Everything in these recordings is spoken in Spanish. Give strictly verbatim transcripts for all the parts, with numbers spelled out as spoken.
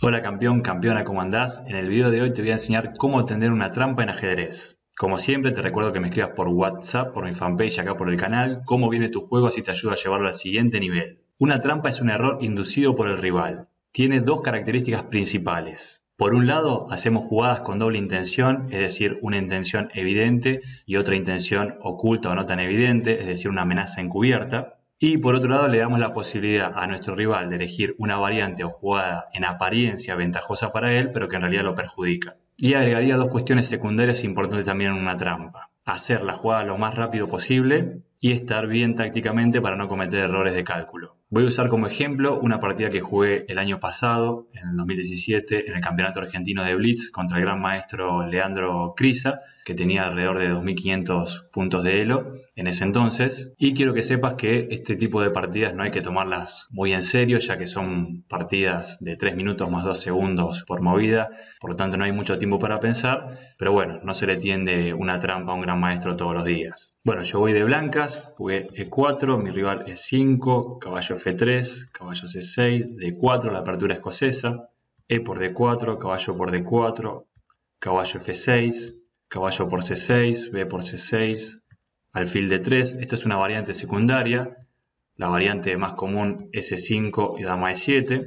Hola campeón, campeona, ¿cómo andás? En el video de hoy te voy a enseñar cómo tender una trampa en ajedrez. Como siempre te recuerdo que me escribas por WhatsApp, por mi fanpage acá por el canal, cómo viene tu juego, así te ayuda a llevarlo al siguiente nivel. Una trampa es un error inducido por el rival. Tiene dos características principales. Por un lado, hacemos jugadas con doble intención, es decir, una intención evidente y otra intención oculta o no tan evidente, es decir, una amenaza encubierta. Y por otro lado le damos la posibilidad a nuestro rival de elegir una variante o jugada en apariencia ventajosa para él, pero que en realidad lo perjudica. Y agregaría dos cuestiones secundarias importantes también en una trampa. Hacer la jugada lo más rápido posible y estar bien tácticamente para no cometer errores de cálculo. Voy a usar como ejemplo una partida que jugué el año pasado, en el dos mil diecisiete, en el Campeonato Argentino de Blitz contra el gran maestro Leandro Crisa, que tenía alrededor de dos mil quinientos puntos de elo en ese entonces. Y quiero que sepas que este tipo de partidas no hay que tomarlas muy en serio, ya que son partidas de tres minutos más dos segundos por movida, por lo tanto no hay mucho tiempo para pensar, pero bueno, no se le tiende una trampa a un gran maestro todos los días. Bueno, yo voy de blancas, jugué e cuatro, mi rival e cinco, caballo efe tres, caballo ce seis, de cuatro, la apertura escocesa, e por de cuatro, caballo por de cuatro, caballo efe seis, caballo por ce seis, be por ce seis, alfil de tres. Esto es una variante secundaria, la variante más común ese cinco y dama e siete,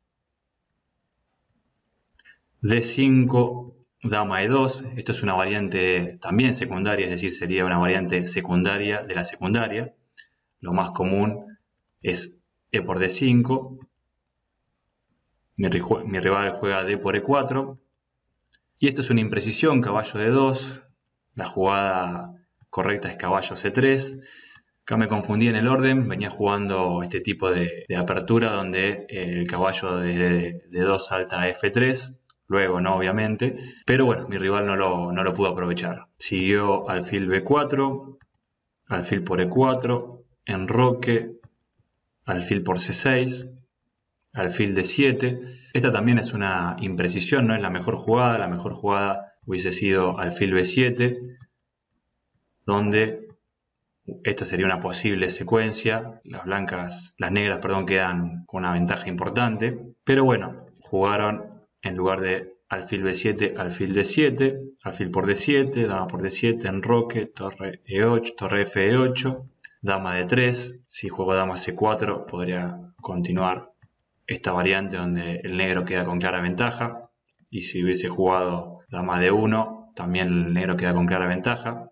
de cinco, dama e dos. Esto es una variante también secundaria, es decir, sería una variante secundaria de la secundaria. Lo más común es e por de cinco. Mi, mi rival juega d por e cuatro. Y esto es una imprecisión, caballo de dos. La jugada correcta es caballo ce tres. Acá me confundí en el orden, venía jugando este tipo de, de apertura donde el caballo desde de dos salta a efe tres. Luego, no, obviamente, pero bueno, mi rival no lo, no lo pudo aprovechar. Siguió alfil be cuatro, alfil por e cuatro, enroque, alfil por ce seis, alfil de siete. Esta también es una imprecisión, no es la mejor jugada. La mejor jugada hubiese sido alfil be siete, donde esta sería una posible secuencia. Las blancas, las negras, perdón, quedan con una ventaja importante, pero bueno, jugaron en lugar de alfil be siete, alfil de siete, alfil por de siete, dama por de siete, enroque, torre e ocho, torre efe e ocho, dama de tres. Si juego dama ce cuatro podría continuar esta variante donde el negro queda con clara ventaja, y si hubiese jugado dama de uno también el negro queda con clara ventaja.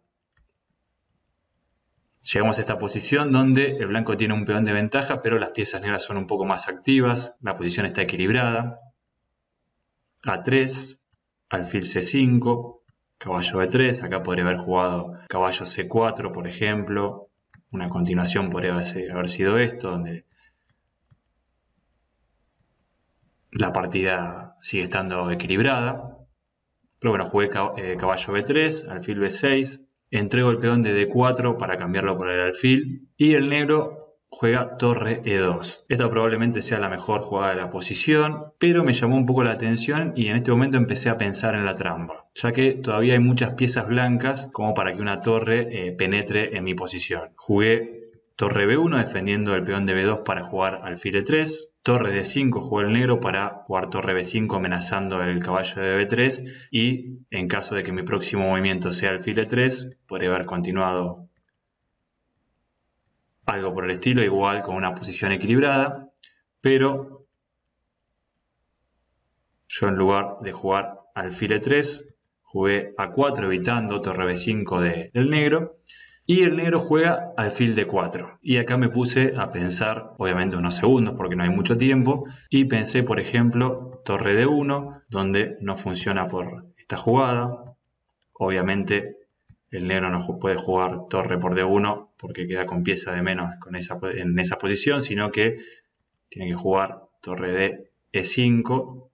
Llegamos a esta posición donde el blanco tiene un peón de ventaja, pero las piezas negras son un poco más activas, la posición está equilibrada. a tres, alfil ce cinco, caballo be tres, acá podría haber jugado caballo ce cuatro, por ejemplo. Una continuación podría haber sido esto, donde la partida sigue estando equilibrada. Pero bueno, jugué caballo be tres, alfil be seis, entrego el peón de de cuatro para cambiarlo por el alfil, y el negro juega torre e dos. Esta probablemente sea la mejor jugada de la posición, pero me llamó un poco la atención y en este momento empecé a pensar en la trampa, ya que todavía hay muchas piezas blancas como para que una torre eh, penetre en mi posición. Jugué torre be uno defendiendo el peón de be dos para jugar alfil e tres, torre de cinco jugó el negro para jugar torre be cinco amenazando el caballo de be tres, y en caso de que mi próximo movimiento sea alfil e tres, podría haber continuado algo por el estilo, igual con una posición equilibrada, pero yo en lugar de jugar alfil e tres jugué a cuatro evitando torre be cinco de, del negro, y el negro juega alfil de cuatro. Y acá me puse a pensar, obviamente unos segundos porque no hay mucho tiempo, y pensé por ejemplo torre de uno, donde no funciona por esta jugada. Obviamente el negro no puede jugar torre por de uno porque queda con pieza de menos con esa, en esa posición, sino que tiene que jugar torre de e cinco,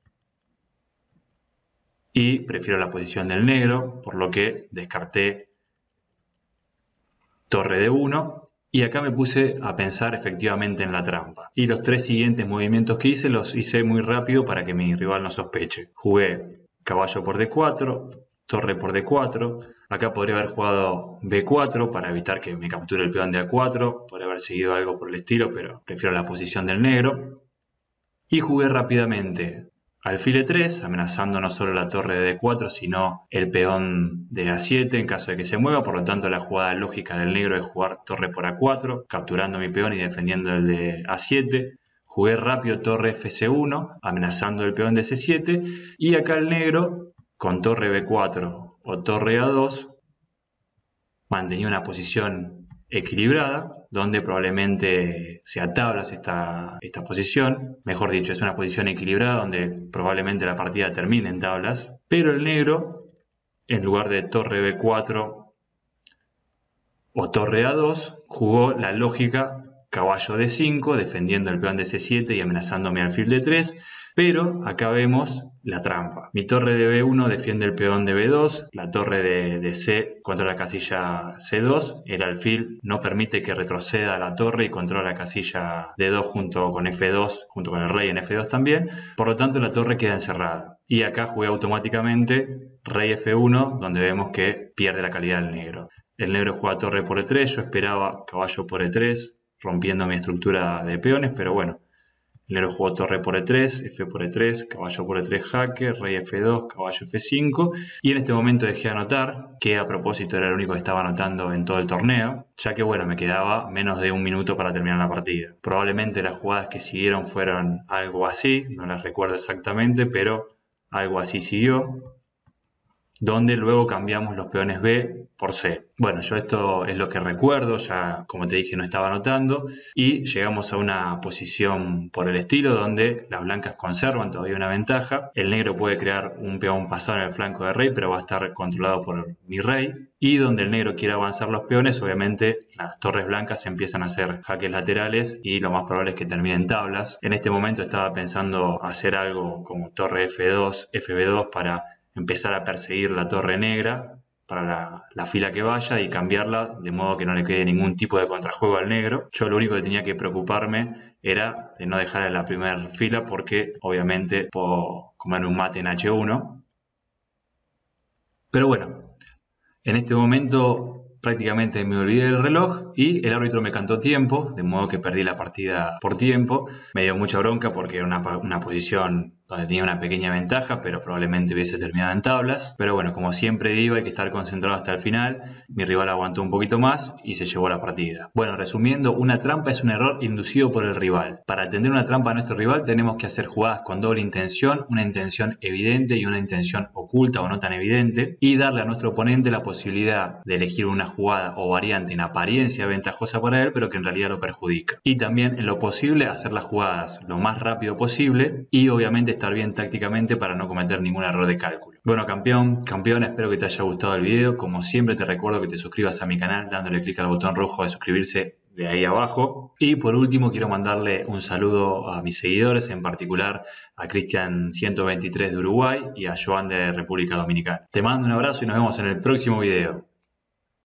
y prefiero la posición del negro, por lo que descarté torre de uno, y acá me puse a pensar efectivamente en la trampa. Y los tres siguientes movimientos que hice los hice muy rápido para que mi rival no sospeche. Jugué caballo por de cuatro, torre por de cuatro, acá podría haber jugado be cuatro para evitar que me capture el peón de a cuatro, podría haber seguido algo por el estilo, pero prefiero la posición del negro. Y jugué rápidamente alfil e tres, amenazando no solo la torre de D cuatro, sino el peón de A siete en caso de que se mueva. Por lo tanto, la jugada lógica del negro es jugar torre por A cuatro, capturando mi peón y defendiendo el de A siete. Jugué rápido torre F C uno, amenazando el peón de C siete. Y acá el negro, con torre B cuatro o torre A dos, mantenía una posición equilibrada, donde probablemente sea tablas esta, esta posición. Mejor dicho, es una posición equilibrada donde probablemente la partida termine en tablas. Pero el negro, en lugar de torre B cuatro o torre A dos, jugó la lógica caballo D cinco, defendiendo el peón de C siete y amenazando mi alfil D tres. Pero acá vemos la trampa. Mi torre de B uno defiende el peón de B dos, la torre de, de C controla la casilla C dos, el alfil no permite que retroceda la torre y controla la casilla D dos junto con F dos, junto con el rey en F dos también. Por lo tanto, la torre queda encerrada. Y acá jugué automáticamente rey F uno, donde vemos que pierde la calidad el negro. El negro juega torre por E tres, yo esperaba caballo por E tres, rompiendo mi estructura de peones, pero bueno. El negro jugó torre por E tres, F por E tres, caballo por E tres jaque, rey F dos, caballo F cinco. Y en este momento dejé de anotar, que a propósito era el único que estaba anotando en todo el torneo, ya que bueno, me quedaba menos de un minuto para terminar la partida. Probablemente las jugadas que siguieron fueron algo así, no las recuerdo exactamente, pero algo así siguió, donde luego cambiamos los peones B por C. Bueno, yo esto es lo que recuerdo, ya como te dije no estaba anotando, y llegamos a una posición por el estilo donde las blancas conservan todavía una ventaja. El negro puede crear un peón pasado en el flanco de rey, pero va a estar controlado por mi rey, y donde el negro quiere avanzar los peones, obviamente las torres blancas empiezan a hacer jaques laterales y lo más probable es que terminen tablas. En este momento estaba pensando hacer algo como torre F dos, F B dos para empezar a perseguir la torre negra para la, la fila que vaya y cambiarla de modo que no le quede ningún tipo de contrajuego al negro. Yo lo único que tenía que preocuparme era de no dejar en la primera fila porque obviamente puedo comer un mate en H uno. Pero bueno, en este momento prácticamente me olvidé del reloj y el árbitro me cantó tiempo, de modo que perdí la partida por tiempo. Me dio mucha bronca porque era una, una posición donde tenía una pequeña ventaja, pero probablemente hubiese terminado en tablas. Pero bueno, como siempre digo, hay que estar concentrado hasta el final. Mi rival aguantó un poquito más y se llevó la partida. Bueno, resumiendo, una trampa es un error inducido por el rival. Para atender una trampa a nuestro rival tenemos que hacer jugadas con doble intención, una intención evidente y una intención oculta o no tan evidente, y darle a nuestro oponente la posibilidad de elegir una jugada o variante en apariencia ventajosa para él, pero que en realidad lo perjudica. Y también en lo posible hacer las jugadas lo más rápido posible y obviamente estar bien tácticamente para no cometer ningún error de cálculo. Bueno, campeón, campeona, espero que te haya gustado el video. Como siempre te recuerdo que te suscribas a mi canal dándole clic al botón rojo de suscribirse de ahí abajo. Y por último quiero mandarle un saludo a mis seguidores, en particular a Cristian ciento veintitrés de Uruguay y a Joan de República Dominicana. Te mando un abrazo y nos vemos en el próximo video.